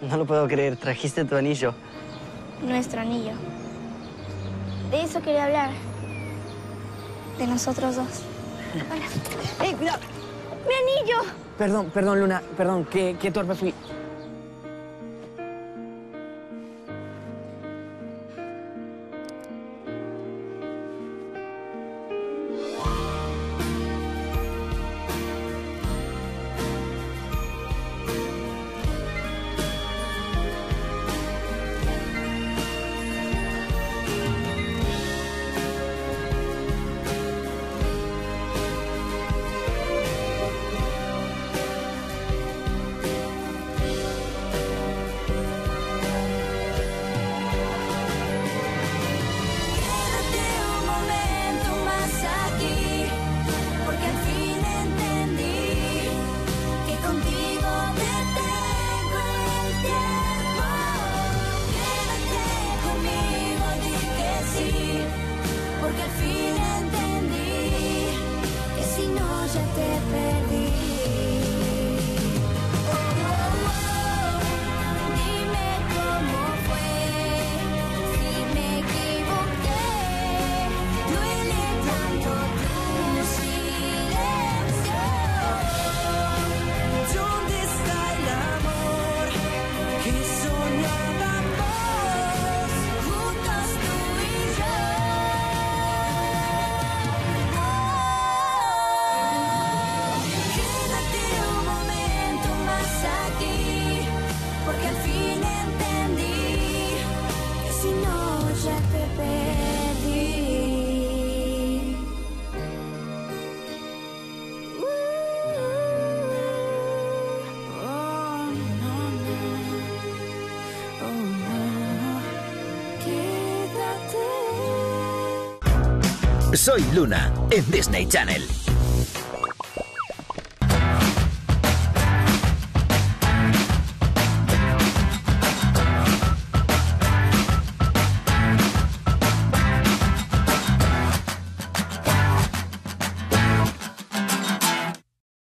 No lo puedo creer, trajiste tu anillo. Nuestro anillo. De eso quería hablar. De nosotros dos. Hola. ¡Ey, cuidado! ¡Mi anillo! Perdón, Luna, perdón, qué torpe fui. Porque al fin entendí que si no ya te perdí. Oh, oh, oh. Dime cómo fue, si me equivoqué. Duele tanto tu silencio. ¿Dónde está el amor que soñábamos juntos tú y yo? Porque al fin entendí que si no ya te perdí. Oh, no, no. Oh, no. Quédate. Soy Luna en Disney Channel.